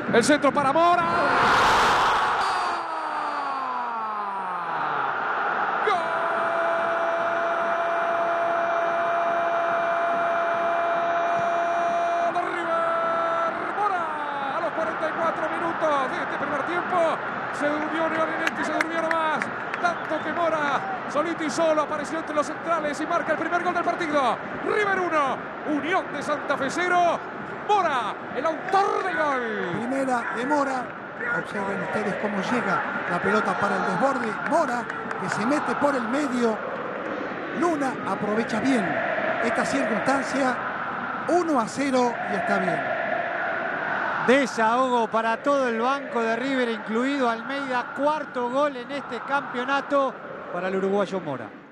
El centro para Mora. ¡Gol! De River. Mora a los 44 minutos de este primer tiempo. Se durmió Nevarenetti, se durmió nomás. Tanto que Mora, solito y solo, apareció entre los centrales y marca el primer gol del partido. River 1, Unión de Santa Fe 0. Mora, el autor del gol. Primera de Mora. Observen ustedes cómo llega la pelota para el desborde. Mora, que se mete por el medio. Luna aprovecha bien esta circunstancia. 1-0 y está bien. Desahogo para todo el banco de River, incluido Almeida. Cuarto gol en este campeonato para el uruguayo Mora.